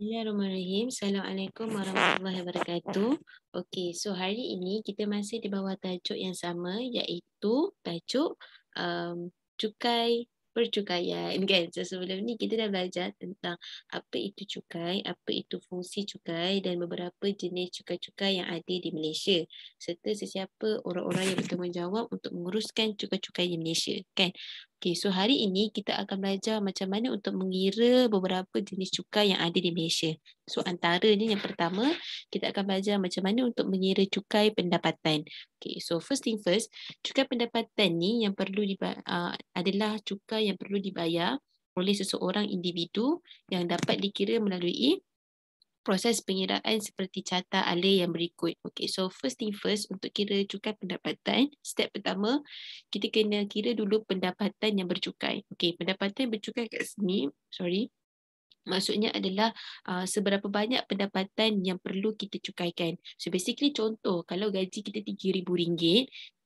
Bismillahirrahmanirrahim. Assalamualaikum warahmatullahi wabarakatuh. Okey, so hari ini kita masih di bawah tajuk yang sama iaitu tajuk cukai percukaian kan. So sebelum ni kita dah belajar tentang apa itu cukai, apa itu fungsi cukai dan beberapa jenis cukai-cukai yang ada di Malaysia serta sesiapa orang-orang yang bertanggungjawab untuk menguruskan cukai-cukai di Malaysia kan. Okay, so hari ini kita akan belajar macam mana untuk mengira beberapa jenis cukai yang ada di Malaysia. So antaranya yang pertama, kita akan belajar macam mana untuk mengira cukai pendapatan. Okay, so first thing first, cukai pendapatan ni yang perlu adalah cukai yang perlu dibayar oleh seseorang individu yang dapat dikira melalui proses pengiraan seperti carta alih yang berikut. Okay, so first thing first, untuk kira cukai pendapatan, step pertama, kita kena kira dulu pendapatan yang bercukai. Okay, pendapatan yang bercukai kat sini, maksudnya adalah seberapa banyak pendapatan yang perlu kita cukaikan. So basically contoh, kalau gaji kita RM3,000,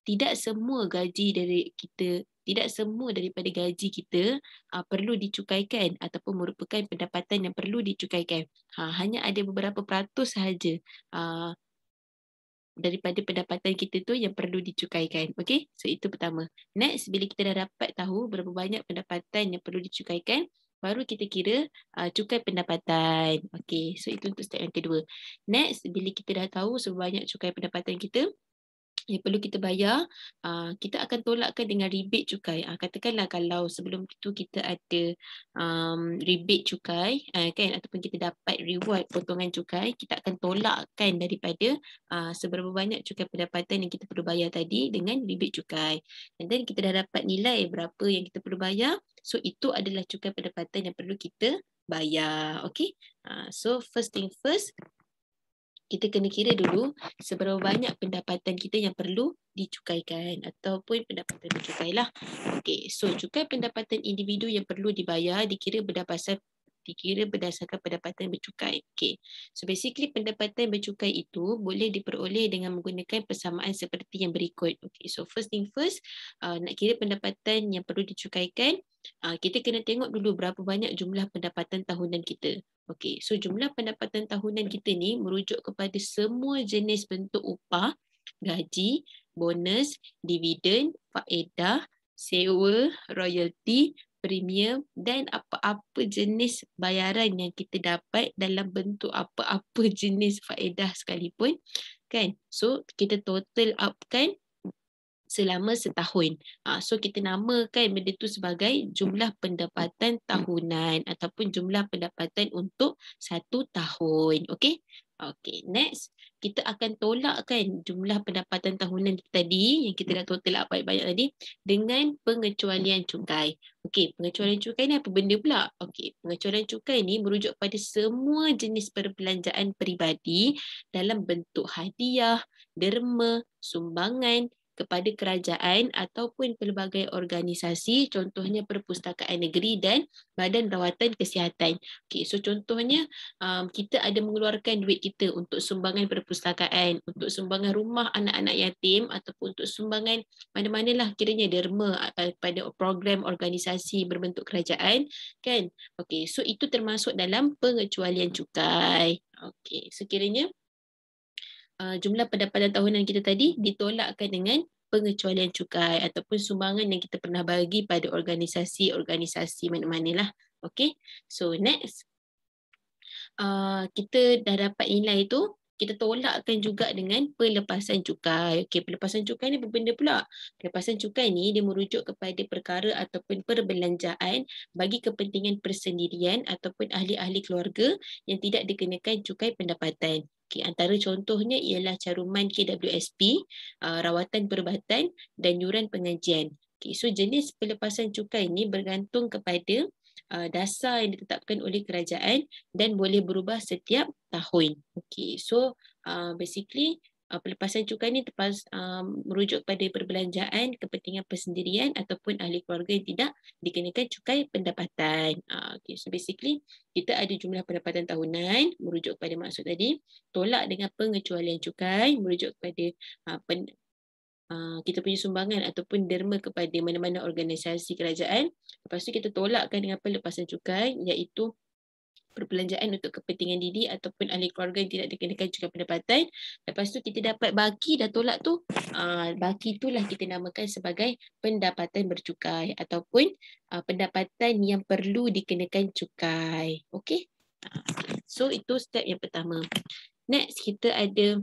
tidak semua daripada gaji kita perlu dicukaikan ataupun merupakan pendapatan yang perlu dicukaikan. Hanya ada beberapa peratus sahaja daripada pendapatan kita tu yang perlu dicukaikan. Okay, so itu pertama. Next, bila kita dah dapat tahu berapa banyak pendapatan yang perlu dicukaikan, baru kita kira cukai pendapatan. Okay, so itu untuk step yang kedua. Next, bila kita dah tahu sebanyak cukai pendapatan kita yang perlu kita bayar, kita akan tolakkan dengan rebate cukai. Katakanlah kalau sebelum itu kita ada rebate cukai, kan, ataupun kita dapat reward potongan cukai, kita akan tolakkan daripada seberapa banyak cukai pendapatan yang kita perlu bayar tadi dengan rebate cukai. And then kita dah dapat nilai berapa yang kita perlu bayar, so itu adalah cukai pendapatan yang perlu kita bayar. Okay, so first thing first, kita kena kira dulu seberapa banyak pendapatan kita yang perlu dicukaikan ataupun pendapatan bercukai lah. Okay, so cukai pendapatan individu yang perlu dibayar dikira berdasarkan pendapatan bercukai. Okay, so basically pendapatan bercukai itu boleh diperoleh dengan menggunakan persamaan seperti yang berikut. Okay, so first thing first, nak kira pendapatan yang perlu dicukaikan, kita kena tengok dulu berapa banyak jumlah pendapatan tahunan kita. Okey, so jumlah pendapatan tahunan kita ni merujuk kepada semua jenis bentuk upah, gaji, bonus, dividen, faedah, sewa, royalty, premium dan apa-apa jenis bayaran yang kita dapat dalam bentuk apa-apa jenis faedah sekalipun, kan? So kita total upkan selama setahun. So kita namakan benda tu sebagai jumlah pendapatan tahunan ataupun jumlah pendapatan untuk 1 tahun. Okey? Okey, next kita akan tolakkan jumlah pendapatan tahunan tadi yang kita dah total up banyak-banyak tadi dengan pengecualian cukai. Okey, pengecualian cukai ni apa benda pula? Okey, pengecualian cukai ni merujuk pada semua jenis perbelanjaan peribadi dalam bentuk hadiah, derma, sumbangan kepada kerajaan ataupun pelbagai organisasi, contohnya Perpustakaan Negeri dan Badan Rawatan Kesihatan. Okay, so contohnya kita ada mengeluarkan duit kita untuk sumbangan perpustakaan, untuk sumbangan rumah anak-anak yatim ataupun untuk sumbangan mana-manalah kiranya derma pada program organisasi berbentuk kerajaan, kan? Okay, so itu termasuk dalam pengecualian cukai. Okay, sekiranya jumlah pendapatan tahunan kita tadi ditolakkan dengan pengecualian cukai ataupun sumbangan yang kita pernah bagi pada organisasi-organisasi mana-manalah. Okay, so next, kita dah dapat nilai tu, kita tolakkan juga dengan pelepasan cukai. Okey, pelepasan cukai ni apa benda pula? Pelepasan cukai ni dia merujuk kepada perkara ataupun perbelanjaan bagi kepentingan persendirian ataupun ahli-ahli keluarga yang tidak dikenakan cukai pendapatan. Okay, antara contohnya ialah caruman KWSP, rawatan perubatan dan yuran pengajian. Okay, so jenis pelepasan cukai ni bergantung kepada dasar yang ditetapkan oleh kerajaan dan boleh berubah setiap tahun. Okay, so basically pelepasan cukai ni merujuk pada perbelanjaan kepentingan persendirian ataupun ahli keluarga yang tidak dikenakan cukai pendapatan. Okay, so basically kita ada jumlah pendapatan tahunan merujuk pada maksud tadi, tolak dengan pengecualian cukai merujuk kepada kita punya sumbangan ataupun derma kepada mana-mana organisasi kerajaan. Lepas tu kita tolakkan dengan pelepasan cukai iaitu perbelanjaan untuk kepentingan diri ataupun ahli keluarga yang tidak dikenakan cukai pendapatan. Lepas tu kita dapat baki dah tolak tu. Baki itulah kita namakan sebagai pendapatan bercukai ataupun pendapatan yang perlu dikenakan cukai. Okey? So itu step yang pertama. Next kita ada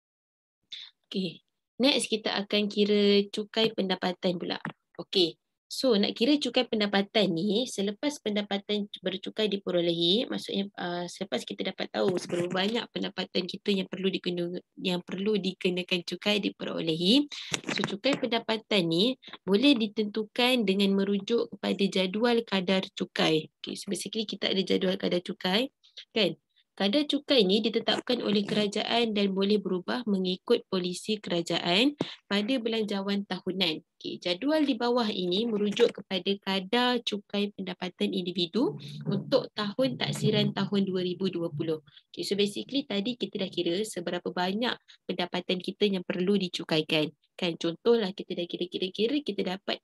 next kita akan kira cukai pendapatan pula. Okey. So nak kira cukai pendapatan ni selepas pendapatan bercukai diperolehi, maksudnya selepas kita dapat tahu seberapa banyak pendapatan kita yang perlu dikenakan cukai diperolehi. So cukai pendapatan ni boleh ditentukan dengan merujuk kepada jadual kadar cukai. Okay, so basically kita ada jadual kadar cukai, kan? Kadar cukai ini ditetapkan oleh kerajaan dan boleh berubah mengikut polisi kerajaan pada belanjawan tahunan. Okay, jadual di bawah ini merujuk kepada kadar cukai pendapatan individu untuk tahun taksiran tahun 2020. Okay, so basically tadi kita dah kira seberapa banyak pendapatan kita yang perlu dicukaikan. Kan, contohlah kita dah kira-kira kita dapat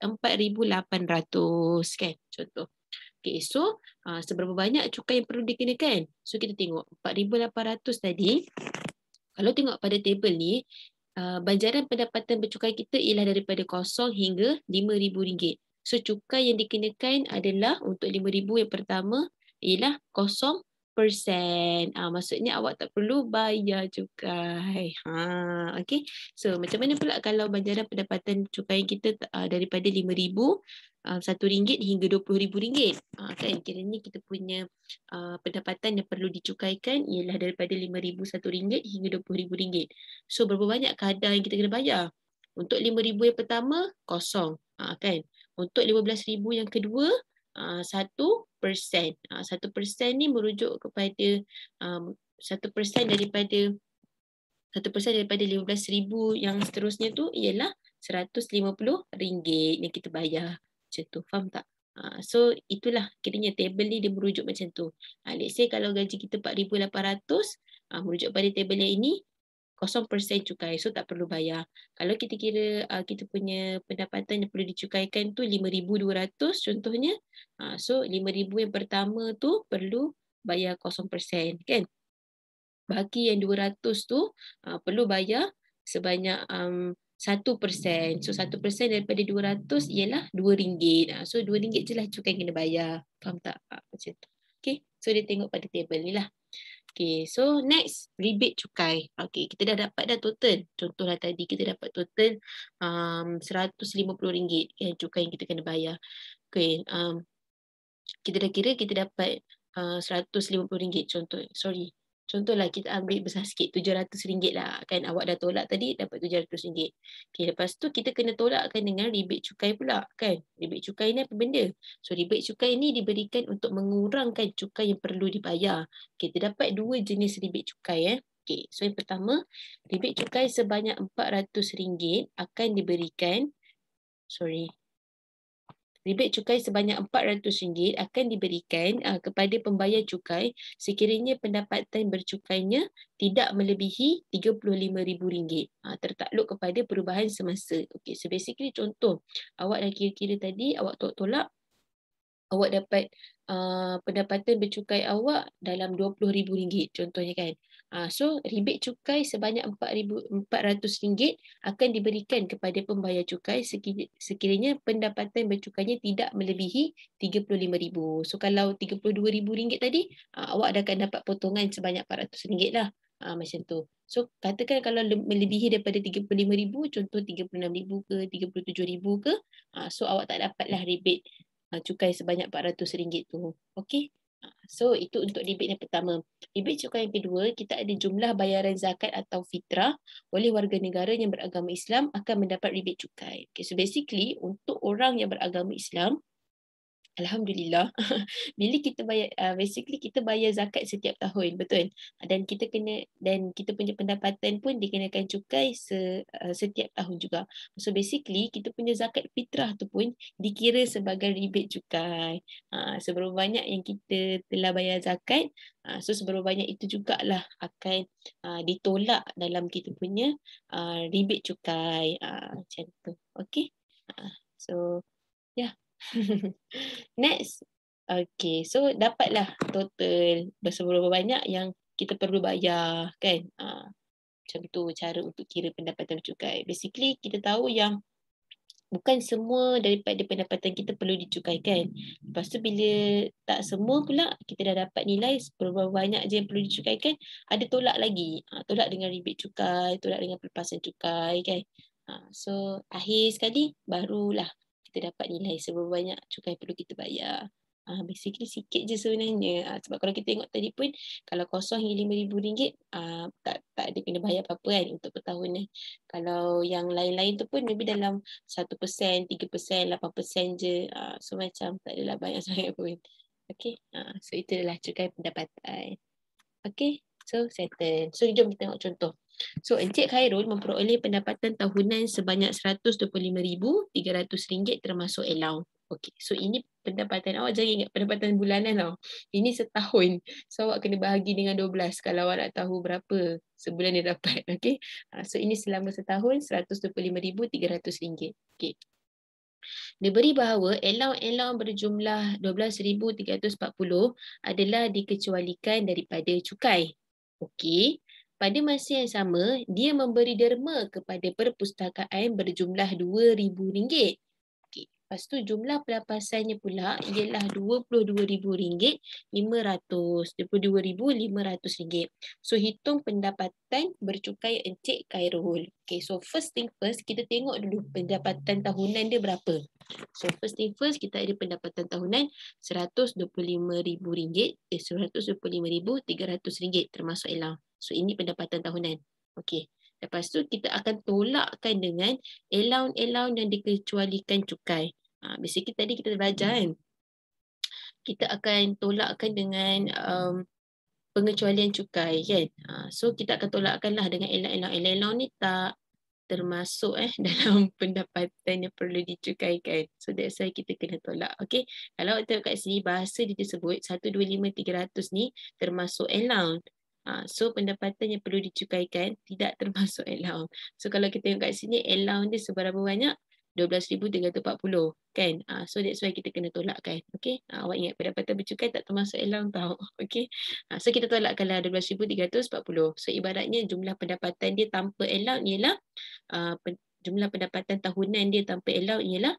4,800 kan, contoh. Okay, so seberapa banyak cukai yang perlu dikenakan? So kita tengok 4,800 tadi. Kalau tengok pada table ni, banjaran pendapatan bercukai kita ialah daripada kosong hingga RM5,000. So cukai yang dikenakan adalah untuk RM5,000 yang pertama ialah 0%. Maksudnya awak tak perlu bayar cukai. Okay. So macam mana pula kalau banjaran pendapatan cukai kita daripada RM5,000 RM1 hingga RM20,000. Kan kiranya kita punya pendapatan yang perlu dicukaikan ialah daripada RM5,000 RM1 hingga RM20,000. So berapa banyak kadar yang kita kena bayar? Untuk RM5,000 yang pertama, kosong. Kan? Untuk RM15,000 yang kedua, 1%. 1% ni merujuk kepada 1% daripada 1% daripada RM15,000 yang seterusnya tu ialah RM150 yang kita bayar. Macam tu, faham tak? So itulah kiranya table ni dia merujuk macam tu. Let's say kalau gaji kita 4,800, merujuk pada table yang ini 0% cukai, so tak perlu bayar. Kalau kita kira kita punya pendapatan yang perlu dicukaikan tu 5,200 contohnya, so 5,000 yang pertama tu perlu bayar 0%, kan? Baki yang 200 tu perlu bayar sebanyak 1%. So 1% daripada 200 ialah RM2. So RM2 je lah cukai kena bayar. Faham tak? Macam tu. Okay, so dia tengok pada table ni lah. Okay, so next, rebate cukai. Okay, kita dah dapat dah total. Contohlah tadi kita dapat total RM150 cukai yang kita kena bayar. Okay, kita dah kira kita dapat RM150. Contohlah kita ambil besar sikit, RM700 lah. Kan awak dah tolak tadi, dapat RM700. Okay, lepas tu kita kena tolakkan dengan rebate cukai pula. Kan? Rebate cukai ni apa benda? So rebate cukai ni diberikan untuk mengurangkan cukai yang perlu dibayar. Okay, terdapat dua jenis rebate cukai. Okay, so yang pertama, rebate cukai sebanyak RM400 akan diberikan, rebate cukai sebanyak RM400 akan diberikan kepada pembayar cukai sekiranya pendapatan bercukainya tidak melebihi RM35,000 tertakluk kepada perubahan semasa. Okay, so basically contoh, awak dah kira-kira tadi, awak tolak, awak dapat pendapatan bercukai awak dalam RM20,000 contohnya kan. So rebate cukai sebanyak RM400 akan diberikan kepada pembayar cukai sekiranya pendapatan bercukainya tidak melebihi RM35,000. So kalau RM32,000 tadi, awak akan dapat potongan sebanyak RM400 lah. Macam tu. So katakan kalau melebihi daripada RM35,000, contoh RM36,000 ke RM37,000 ke, so awak tak dapatlah rebate cukai sebanyak RM400 tu. Okey. So itu untuk rebate yang pertama. Rebate cukai yang kedua, kita ada jumlah bayaran zakat atau fitrah oleh warga negara yang beragama Islam akan mendapat rebate cukai. Okay, so basically untuk orang yang beragama Islam, alhamdulillah, bila kita bayar, basically kita bayar zakat setiap tahun, betul? Dan kita punya pendapatan pun dikenakan cukai setiap tahun juga. So basically kita punya zakat fitrah tu pun dikira sebagai rebate cukai. Seberapa banyak yang kita telah bayar zakat, so seberapa banyak itu jugalah akan ditolak dalam kita punya rebate cukai. Macam tu. Okay. So yeah. Next, Okey, so dapatlah total berapa banyak yang kita perlu bayar kan. Macam tu cara untuk kira pendapatan bercukai. Basically kita tahu yang bukan semua daripada pendapatan kita perlu dicukaikan. Lepas tu bila tak semua pula kita dah dapat nilai berapa banyak je yang perlu dicukaikan, ada tolak lagi. Tolak dengan rebate cukai, tolak dengan pelepasan cukai kan. So akhir sekali barulah kita dapat nilai seberapa banyak cukai perlu kita bayar. Basically sikit je sebenarnya. Sebab kalau kita tengok tadi pun kalau kosong hingga RM5,000 tak ada kena bayar apa-apa kan untuk pertahunan. Kalau yang lain-lain tu pun maybe dalam 1%, 3%, 8% je. So macam tak adalah banyak sangat pun. Okay. So itu adalah cukai pendapatan. Okay. So settle. So jom kita tengok contoh. So Encik Khairul memperoleh pendapatan tahunan sebanyak RM125,300 termasuk allowance. Okay. So ini pendapatan awak, jangan ingat pendapatan bulanan tau. Ini setahun. So awak kena bahagi dengan 12 kalau awak nak tahu berapa sebulan dia dapat. Okay. So ini selama setahun RM125,300. Okay. Diberi bahawa allowance berjumlah RM12,340 adalah dikecualikan daripada cukai. Okey. Pada masa yang sama, dia memberi derma kepada perpustakaan berjumlah RM2,000. Okey. Lepas tu jumlah pelepasannya pula ialah RM22,500. RM22,500. So hitung pendapatan bercukai Encik Khairul. Okay, so first thing first, kita tengok dulu pendapatan tahunan dia berapa. So first thing first, kita ada pendapatan tahunan RM125,000, RM125,300 termasuk allowance. So ini pendapatan tahunan. Okey. Lepas tu kita akan tolakkan dengan allowance yang dikecualikan cukai. Basically tadi kita belajar kan. Kita akan tolakkan dengan pengecualian cukai kan. So kita akan tolakkanlah dengan allowance ni tak termasuk dalam pendapatan yang perlu dicukaikan. So that's why kita kena tolak. Okay. Kalau tengok kat sini bahasa dia disebut 125,300 ni termasuk allowance. So pendapatan yang perlu dicukaikan tidak termasuk allowance. So kalau kita tengok kat sini allowance dia seberapa banyak? 12,340 kan. So that's why kita kena tolakkan. Okay. Awak ingat pendapatan bercukai tak termasuk allowance tau. Okay. So kita tolakkanlah 12,340. So ibaratnya jumlah pendapatan dia tanpa allowance ialah jumlah pendapatan tahunan dia tanpa allowance ialah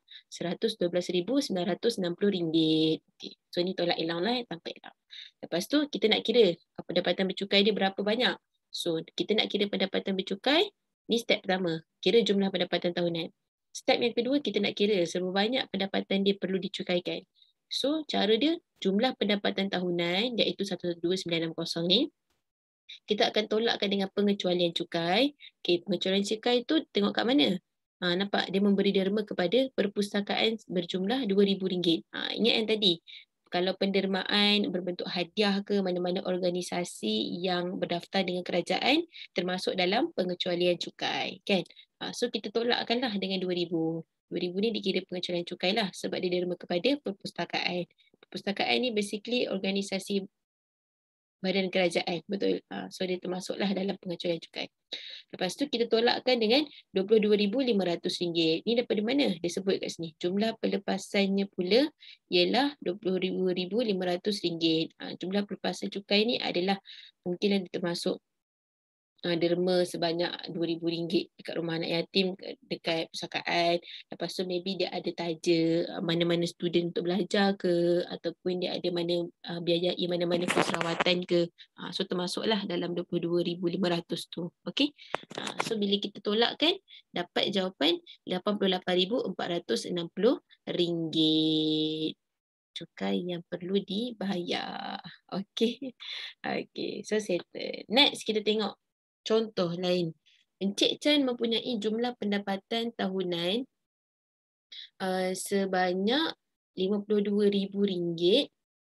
RM112,960. Okay. So ni tolak allowance lah tanpa allowance. Lepas tu kita nak kira pendapatan bercukai dia berapa banyak. So kita nak kira pendapatan bercukai, ni step pertama. Kira jumlah pendapatan tahunan. Step yang kedua kita nak kira seberapa banyak pendapatan dia perlu dicukaikan. So cara dia jumlah pendapatan tahunan iaitu 12960 ni. Kita akan tolakkan dengan pengecualian cukai. Okay, pengecualian cukai tu tengok kat mana? Nampak dia memberi derma kepada perpustakaan berjumlah RM2,000. Ingat yang tadi. Kalau pendermaan berbentuk hadiah ke mana-mana organisasi yang berdaftar dengan kerajaan termasuk dalam pengecualian cukai. Kan? So kita tolakkanlah dengan RM2,000. RM2,000 ni dikira pengecualian cukai lah sebab dia derma kepada perpustakaan. Perpustakaan ni basically organisasi badan kerajaan, betul. So dia termasuklah dalam pengecualian cukai. Lepas tu kita tolakkan dengan RM22,500. Ni daripada mana? Dia sebut kat sini. Jumlah pelepasannya pula ialah RM22,500. Jumlah pelepasan cukai ni adalah mungkin dia termasuk derma sebanyak RM2,000 dekat rumah anak yatim, dekat pusakaan. Lepas tu maybe dia ada taja mana-mana student untuk belajar ke, ataupun dia ada mana biayai mana-mana kos rawatan ke. So termasuklah dalam RM22,500 tu. Okay. So bila kita tolakkan, dapat jawapan RM88,460. Cukai yang perlu dibayar. Okay. Okay. So settle. Next kita tengok contoh lain. Encik Chan mempunyai jumlah pendapatan tahunan sebanyak RM52,770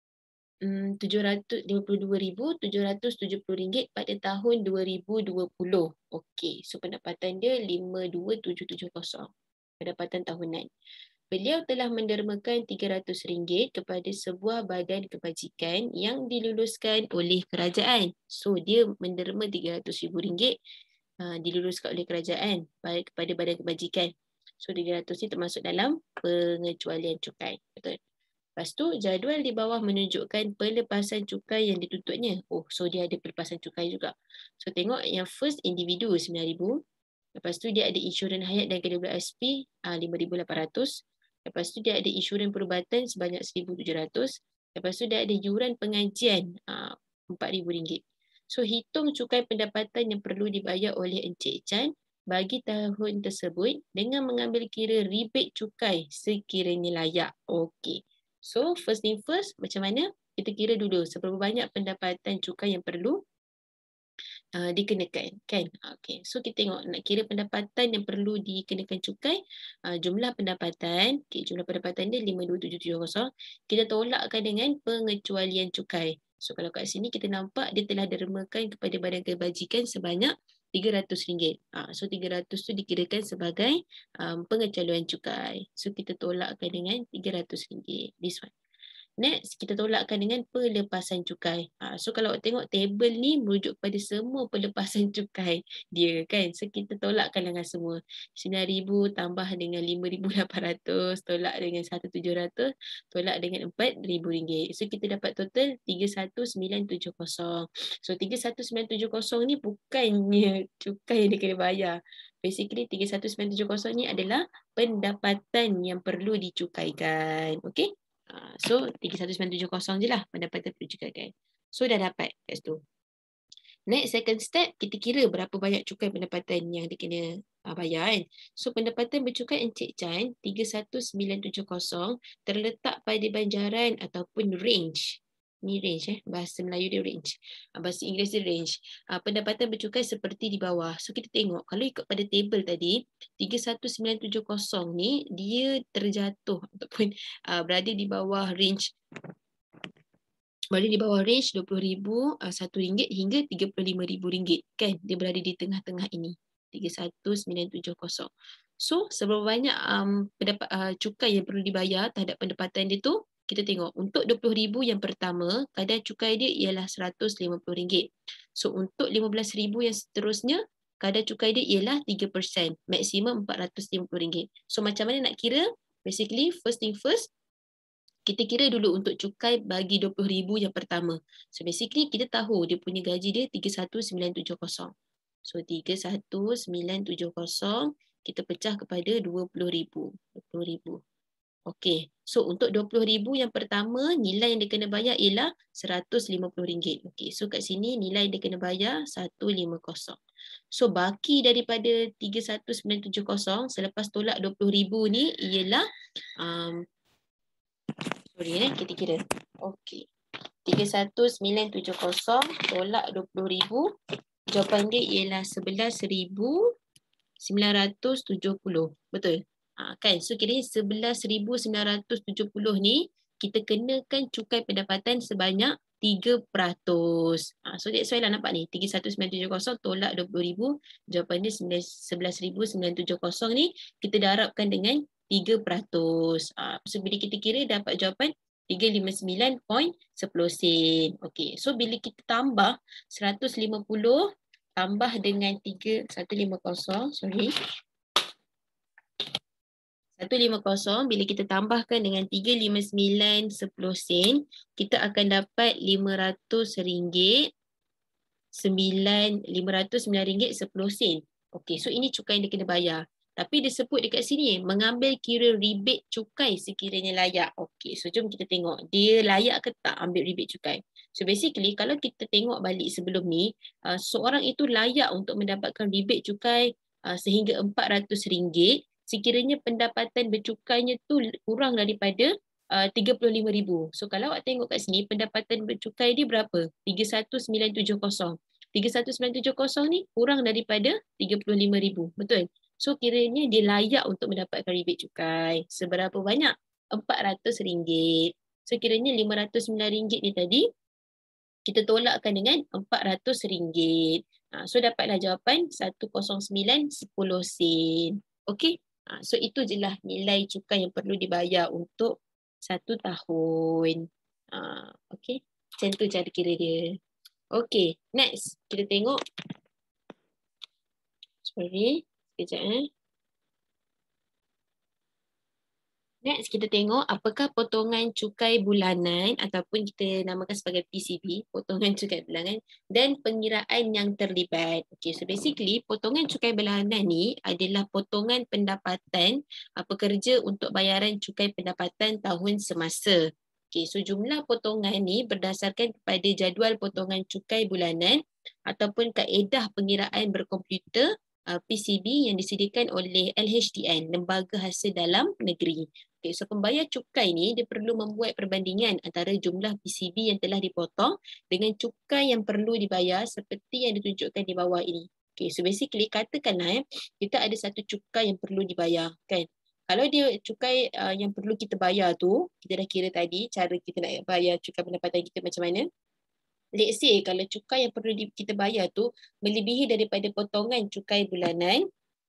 pada tahun 2020. Okey, so pendapatan dia 52,770. Pendapatan tahunan. Beliau telah mendermakan RM300 kepada sebuah badan kebajikan yang diluluskan oleh kerajaan. So dia menderma RM300,000 diluluskan oleh kerajaan kepada badan kebajikan. So RM300 ni termasuk dalam pengecualian cukai. Betul. Lepas tu jadual di bawah menunjukkan pelepasan cukai yang dituntutnya. Oh, so dia ada pelepasan cukai juga. So tengok yang first individu 9,000. Lepas tu dia ada insurans hayat dan KWSP 5,800. Lepas tu dia ada insurans perubatan sebanyak 1,700. Lepas tu dia ada yuran pengajian RM4,000. So hitung cukai pendapatan yang perlu dibayar oleh Encik Chan bagi tahun tersebut dengan mengambil kira rebate cukai sekiranya layak. Okey. So first thing first, macam mana? Kita kira dulu seberapa banyak pendapatan cukai yang perlu dikenakan, kan? Okay. So kita tengok nak kira pendapatan yang perlu dikenakan cukai, jumlah pendapatan, jumlah pendapatan dia 52,770, kita tolakkan dengan pengecualian cukai. So kalau kat sini kita nampak dia telah dermakan kepada badan kebajikan sebanyak RM300. So 300 tu dikirakan sebagai pengecualian cukai. So kita tolakkan dengan RM300. This one. Next, kita tolakkan dengan pelepasan cukai. So kalau awak tengok table ni merujuk pada semua pelepasan cukai dia, kan. So kita tolakkan dengan semua. 9,000 tambah dengan 5,800, tolak dengan 1,700, tolak dengan RM4,000. So kita dapat total 31,970. So 31,970 ni bukannya cukai yang dia kena bayar. Basically 31,970 ni adalah pendapatan yang perlu dicukaikan. Okay? So 31,970 je lah pendapatan percukaian. So dah dapat kat situ. Next, second step, kita kira berapa banyak cukai pendapatan yang dia kena bayar, kan. So pendapatan bercukai Encik Chan 31,970 terletak pada banjaran ataupun range. Ni range, bahasa Melayu dia range. Bahasa Inggeris dia range. Pendapatan bercukai seperti di bawah. So kita tengok, kalau ikut pada table tadi, 31,970 ni dia terjatuh ataupun berada di bawah range. Berada di bawah range RM20,000, RM1 hingga RM35,000, kan. Dia berada di tengah-tengah ini. 31,970. So seberapa banyak cukai yang perlu dibayar terhadap pendapatan dia tu? Kita tengok untuk RM20,000 yang pertama, kadar cukai dia ialah RM150. So untuk RM15,000 yang seterusnya, kadar cukai dia ialah 3%, maksimum RM450. So macam mana nak kira? Basically first thing first, kita kira dulu untuk cukai bagi RM20,000 yang pertama. So basically kita tahu dia punya gaji dia 31,970. So 31,970 kita pecah kepada RM20,000. RM20,000. Okey. So untuk RM20,000 yang pertama, nilai yang dia kena bayar ialah RM150. Okey. So kat sini nilai dia kena bayar 150. So baki daripada 31,970 selepas tolak RM20,000 ni ialah kita kira. Okey. 31,970 tolak RM20,000. Jawapan dia ialah RM11,970. Betul? Kan? So kiranya RM11,970 ni kita kenakan cukai pendapatan sebanyak 3%. So that's why lah nampak ni. 31,970 tolak RM20,000. Jawapan dia RM11,970 ni kita darabkan dengan 3%. So bila kita kira dapat jawapan 359.10 sen. Okey. So bila kita tambah 150 tambah dengan 150, sorry. 150 bila kita tambahkan dengan 359.10 sen, kita akan dapat RM509.10. Okey, so ini cukai yang dia kena bayar. Tapi dia sebut dekat sini mengambil kira rebate cukai sekiranya layak. Okey, so jom kita tengok dia layak ke tak ambil rebate cukai. So basically kalau kita tengok balik sebelum ni, seorang itu layak untuk mendapatkan rebate cukai sehingga RM400 sekiranya pendapatan bercukainya tu kurang daripada RM35,000. So kalau awak tengok kat sini pendapatan bercukai dia berapa? 31,970. 31,970 ni kurang daripada RM35,000. Betul? So kiranya dia layak untuk mendapatkan rebate cukai. Seberapa banyak? RM400. So kiranya RM509 ni tadi kita tolakkan dengan RM400. So dapatlah jawapan 109.10 sen. Okey? So itu je lah nilai cukai yang perlu dibayar untuk 1 tahun. Okey? Macam tu cara kira dia. Okey, next. Kita tengok. Sorry. Sekejap. Next, kita tengok apakah potongan cukai bulanan ataupun kita namakan sebagai PCB, potongan cukai bulanan dan pengiraan yang terlibat. Okay, so basically potongan cukai bulanan ni adalah potongan pendapatan pekerja untuk bayaran cukai pendapatan tahun semasa. Okay, so jumlah potongan ni berdasarkan kepada jadual potongan cukai bulanan ataupun kaedah pengiraan berkomputer PCB yang disediakan oleh LHDN, Lembaga Hasil Dalam Negeri. Okay, so pembayar cukai ni dia perlu membuat perbandingan antara jumlah PCB yang telah dipotong dengan cukai yang perlu dibayar seperti yang ditunjukkan di bawah ini. Okay, so basically katakanlah kita ada satu cukai yang perlu dibayar, kan? Kalau dia cukai yang perlu kita bayar tu, kita dah kira tadi cara kita nak bayar cukai pendapatan kita macam mana. Let's say kalau cukai yang perlu kita bayar tu melebihi daripada potongan cukai bulanan,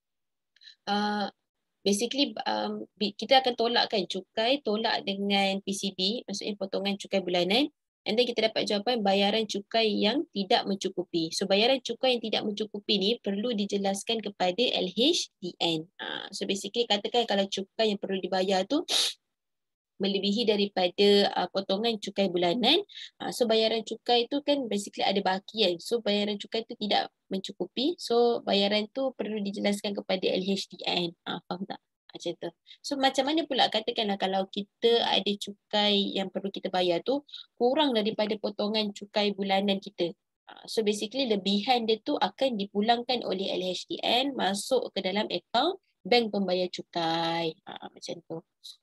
basically kita akan tolakkan cukai tolak dengan PCB, maksudnya potongan cukai bulanan, and then kita dapat jawapan bayaran cukai yang tidak mencukupi. So bayaran cukai yang tidak mencukupi ni perlu dijelaskan kepada LHDN. So basically katakan kalau cukai yang perlu dibayar tu melebihi daripada potongan cukai bulanan, so bayaran cukai tu kan basically ada baki kan, so bayaran cukai tu tidak mencukupi, so bayaran tu perlu dijelaskan kepada LHDN. Faham tak? Macam tu. So macam mana pula katakanlah kalau kita ada cukai yang perlu kita bayar tu kurang daripada potongan cukai bulanan kita. So basically lebihan dia tu akan dipulangkan oleh LHDN masuk ke dalam akaun bank pembayar cukai. Macam tu.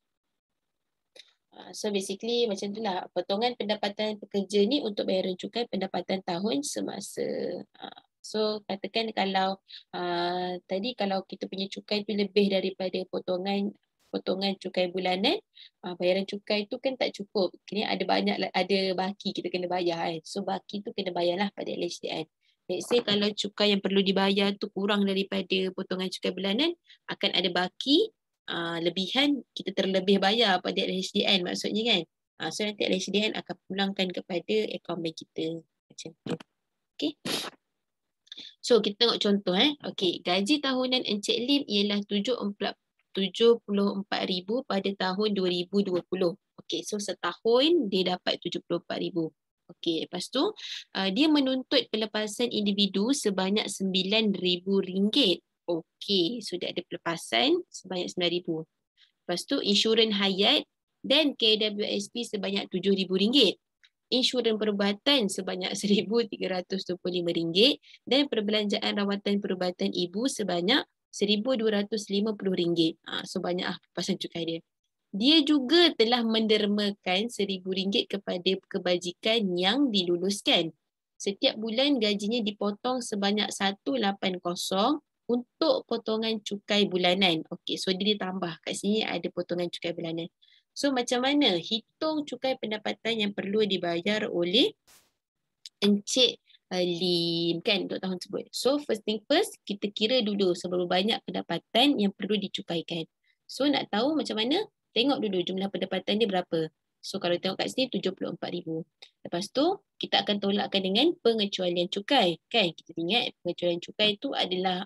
So basically macam itulah potongan pendapatan pekerja ni untuk bayaran cukai pendapatan tahun semasa. So katakan kalau tadi kalau kita punya cukai tu lebih daripada potongan cukai bulanan, bayaran cukai tu kan tak cukup. Kini ada baki kita kena bayar kan. So baki tu kena bayarlah pada LHDN. Let's say kalau cukai yang perlu dibayar tu kurang daripada potongan cukai bulanan, akan ada baki lebihan, kita terlebih bayar pada LHDN maksudnya kan. So nanti LHDN akan pulangkan kepada akaun bank kita. Macam tu. Okay. So kita tengok contoh. Okay. Gaji tahunan Encik Lim ialah RM74,000 pada tahun 2020. Okay. So setahun dia dapat RM74,000. Okay. Lepas tu dia menuntut pelepasan individu sebanyak RM9,000. Okey, sudah ada pelepasan sebanyak RM9,000. Lepas tu insurans hayat dan KWSP sebanyak RM7,000. Insurans perubatan sebanyak RM1,325 dan perbelanjaan rawatan perubatan ibu sebanyak RM1,250. So banyak pelepasan cukai dia. Dia juga telah mendermakan RM1,000 kepada kebajikan yang diluluskan. Setiap bulan gajinya dipotong sebanyak 180 untuk potongan cukai bulanan. Okey, so dia ditambah. Kat sini ada potongan cukai bulanan. So macam mana hitung cukai pendapatan yang perlu dibayar oleh Encik Lim kan untuk tahun tersebut. So first thing first, kita kira dulu seberapa banyak pendapatan yang perlu dicukaikan. So nak tahu macam mana? Tengok dulu jumlah pendapatan dia berapa. So kalau tengok kat sini RM74,000. Lepas tu kita akan tolakkan dengan pengecualian cukai. Kan? Kita ingat pengecualian cukai itu adalah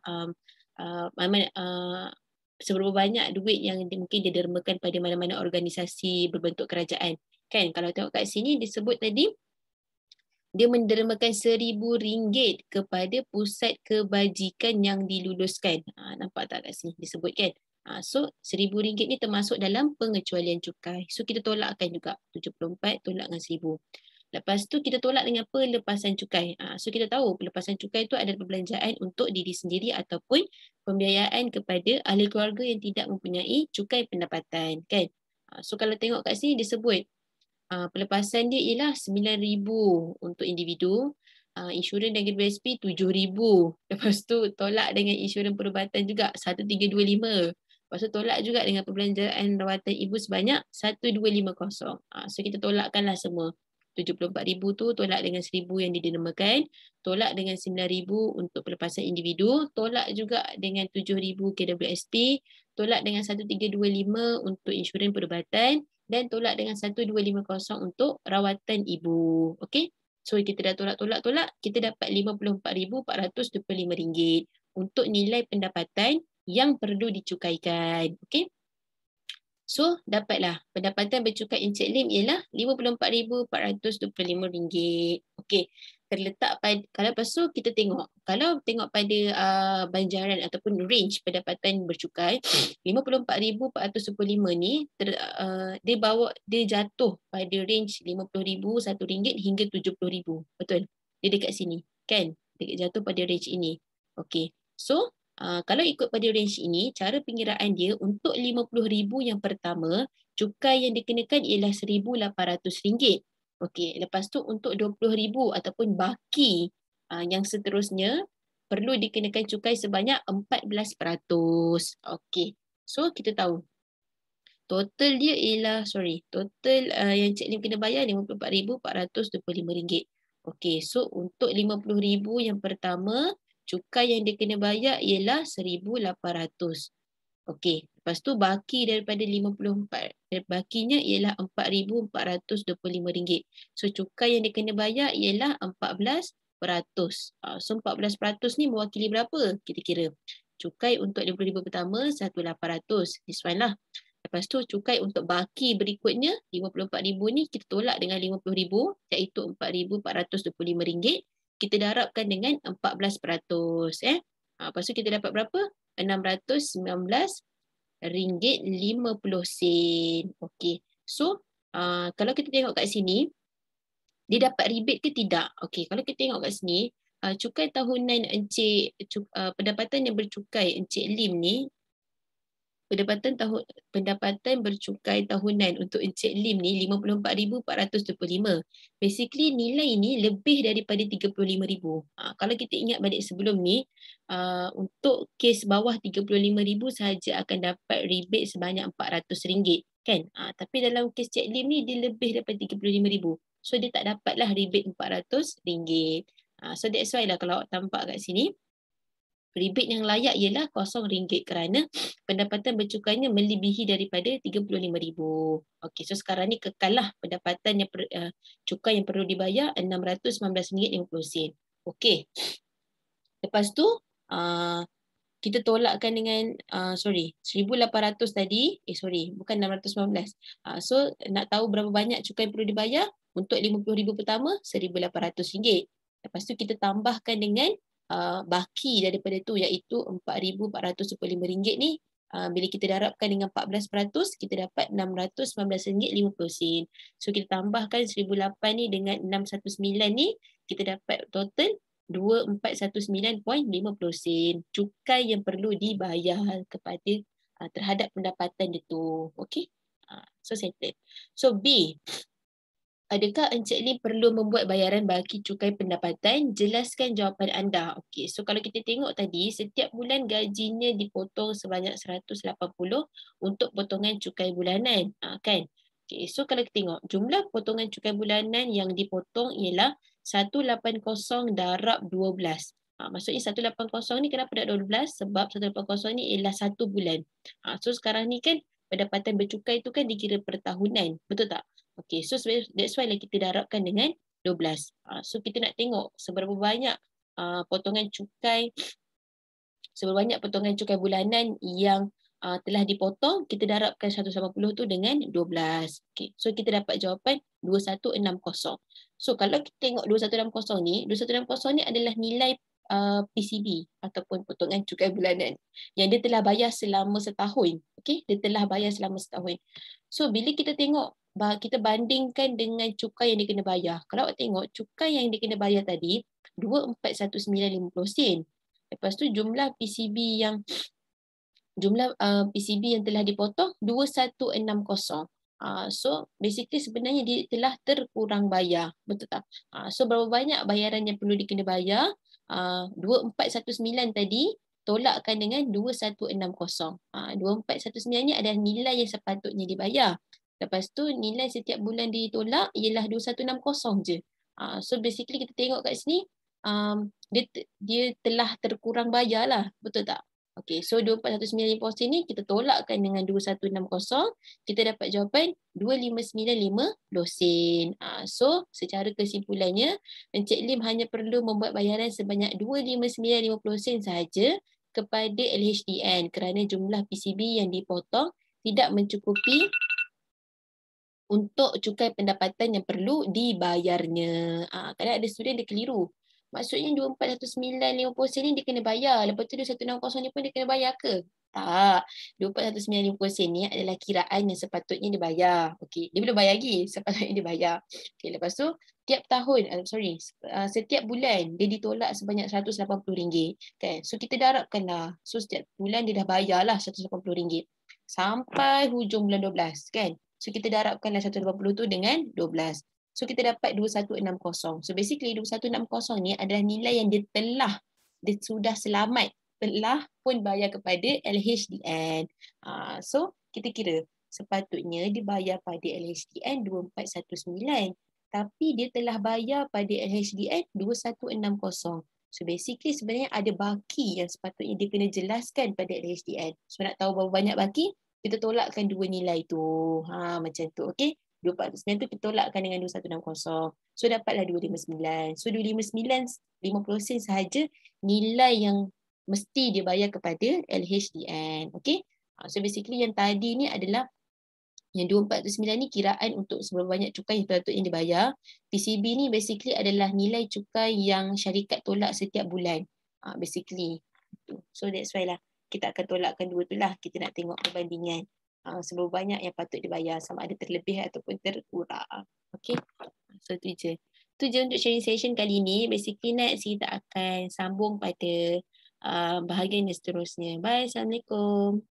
seberapa banyak duit yang mungkin dia dermakan pada mana-mana organisasi berbentuk kerajaan. Kan? Kalau tengok kat sini disebut tadi dia mendermakan RM1,000 kepada pusat kebajikan yang diluluskan. Nampak tak kat sini disebut kan? So RM1,000 ni termasuk dalam pengecualian cukai. So kita tolakkan juga 74 tolak dengan 1,000. Lepas tu kita tolak dengan pelepasan cukai. So kita tahu pelepasan cukai itu adalah perbelanjaan untuk diri sendiri ataupun pembiayaan kepada ahli keluarga yang tidak mempunyai cukai pendapatan kan. So kalau tengok kat sini disebut pelepasan dia ialah RM9,000 untuk individu. Insurans dan KWSP RM7,000. Lepas tu tolak dengan insurans perubatan juga RM1,325. Lepas tu tolak juga dengan perbelanjaan rawatan ibu sebanyak RM1,250. So kita tolakkanlah semua. RM74,000 tu tolak dengan RM1,000 yang didermakan, tolak dengan RM9,000 untuk pelepasan individu, tolak juga dengan RM7,000 KWSP, tolak dengan RM1,325 untuk insurans perubatan dan tolak dengan RM1,250 untuk rawatan ibu. Okey? So kita dah tolak, kita dapat RM54,425 untuk nilai pendapatan yang perlu dicukaikan. Okey? So, dapatlah pendapatan bercukai Encik Lim ialah RM54,425. Okey, terletak pada, kalau lepas tu kita tengok, kalau tengok pada banjaran ataupun range pendapatan bercukai, 54,425 ni dia jatuh pada range RM50,000, RM1 hingga RM70,000. Betul? Dia dekat sini, kan? Dia jatuh pada range ini. Okey. So, kalau ikut pada range ini, cara pengiraan dia untuk RM50,000 yang pertama, cukai yang dikenakan ialah RM1,800. Okey, lepas tu untuk RM20,000 ataupun baki yang seterusnya, perlu dikenakan cukai sebanyak 14%. Okey, so kita tahu total dia ialah, total yang Cik Lim kena bayar RM54,425. Okey, so untuk RM50,000 yang pertama, cukai yang dia kena bayar ialah RM1,800. Okey, lepas tu baki daripada 54, bakinya ialah RM4,425. So cukai yang dia kena bayar ialah 14%. So 14% ni mewakili berapa? Kita kira. Cukai untuk RM50,000 pertama RM1,800. This one lah. Lepas tu cukai untuk baki berikutnya RM54,000 ni kita tolak dengan RM50,000 iaitu RM4,425. Kita darabkan dengan 14%. Lepas tu kita dapat berapa? RM619.50. Okey. So, kalau kita tengok kat sini, dia dapat rebate ke tidak? Okey, kalau kita tengok kat sini, cukai tahunan pendapatan yang bercukai Encik Lim ni, pendapatan bercukai tahunan untuk Encik Lim ni RM54,425. Basically nilai ni lebih daripada RM35,000. Kalau kita ingat balik sebelum ni, untuk kes bawah RM35,000 sahaja akan dapat rebate sebanyak RM400, kan? Tapi dalam kes Cik Lim ni dia lebih daripada RM35,000. So dia tak dapatlah rebate RM400. So that's why lah kalau awak tampak kat sini, rebate yang layak ialah RM0 kerana pendapatan bercukainya melebihi daripada RM35,000. Okey, so sekarang ni kekallah pendapatan yang cukai yang perlu dibayar RM619.50. Okey. Lepas tu kita tolakkan dengan RM1,800 tadi. Bukan 619. So nak tahu berapa banyak cukai yang perlu dibayar untuk RM50,000 pertama RM1,800. Lepas tu kita tambahkan dengan baki daripada tu iaitu RM4,425 ni. Bila kita darabkan dengan 14%, kita dapat RM619.50. So kita tambahkan 1,800 ni dengan 619 ni, kita dapat total RM2,419.50 cukai yang perlu dibayar kepada terhadap pendapatan dia tu. Okey. So settle. So B, adakah Encik Lim perlu membuat bayaran baki cukai pendapatan? Jelaskan jawapan anda. Okey, so kalau kita tengok tadi, setiap bulan gajinya dipotong sebanyak 180 untuk potongan cukai bulanan, kan? Okey, so kalau kita tengok jumlah potongan cukai bulanan yang dipotong ialah 180 darab 12. Maksudnya 180 ni kenapa dah 12? Sebab 180 ni ialah 1 bulan. So sekarang ni kan pendapatan bercukai tu kan dikira per tahunan, betul tak? Okay, so that's why lah kita darabkan dengan 12. So kita nak tengok seberapa banyak potongan cukai bulanan yang telah dipotong, kita darabkan 180 tu dengan 12. Okay, so kita dapat jawapan 2160. So kalau kita tengok 2160 ni adalah nilai PCB ataupun potongan cukai bulanan yang dia telah bayar selama setahun. Okay, dia telah bayar selama setahun. So bila kita tengok, kita bandingkan dengan cukai yang dia kena bayar. Kalau awak tengok, cukai yang dia kena bayar tadi, 2419.50 sen. Lepas tu jumlah PCB yang telah dipotong, 2160. So basically sebenarnya dia telah terkurang bayar. Betul tak? So berapa banyak bayaran yang perlu dikena bayar? 2419 tadi tolakkan dengan 2160. 2419 ni adalah nilai yang sepatutnya dibayar. Lepas tu nilai setiap bulan ditolak ialah 2160 je. So basically kita tengok kat sini, dia telah terkurang bayar lah. Betul tak? Okay, so 2419 ni kita tolakkan dengan 2160, kita dapat jawapan 2595 sen. So secara kesimpulannya, Encik Lim hanya perlu membuat bayaran sebanyak 2595 sen sahaja kepada LHDN kerana jumlah PCB yang dipotong tidak mencukupi untuk cukai pendapatan yang perlu dibayarnya. Kadang ada student dia keliru. Maksudnya 241950 sen ni dia kena bayar. Lepas tu 2160 ni pun dia kena bayar ke? Tak. 241950 sen ni adalah kiraan yang sepatutnya dibayar. Okey, dia belum bayar lagi. Sepatutnya dibayar. Okey, lepas tu tiap tahun, setiap bulan dia ditolak sebanyak RM180 kan. So kita dah harapkan dah. So setiap bulan dia dah bayarlah RM180 sampai hujung bulan 12 kan. So kita dah harapkanlah 180 tu dengan 12. So kita dapat 2160. So basically 2160 ni adalah nilai yang dia sudah selamat, telah pun bayar kepada LHDN. So kita kira sepatutnya dibayar pada LHDN 2419. Tapi dia telah bayar pada LHDN 2160. So basically sebenarnya ada baki yang sepatutnya dia kena jelaskan pada LHDN. So nak tahu berapa banyak baki, kita tolakkan dua nilai tu. Macam tu, okey. 249 tu kita tolakkan dengan 2160. So dapatlah 259. So 259 50 sen sahaja nilai yang mesti dia bayar kepada LHDN. Okey. So basically yang tadi ni adalah yang 249 ni kiraan untuk seberapa banyak cukai yang patutnya dibayar. PCB ni basically adalah nilai cukai yang syarikat tolak setiap bulan. Basically. So that's why lah kita akan tolakkan dua tu lah. Kita nak tengok perbandingan seberapa banyak yang patut dibayar, sama ada terlebih ataupun terkurang. Okay. So tu je. Tu je untuk sharing session kali ni. Basically next kita akan sambung pada bahagian yang seterusnya. Bye. Assalamualaikum.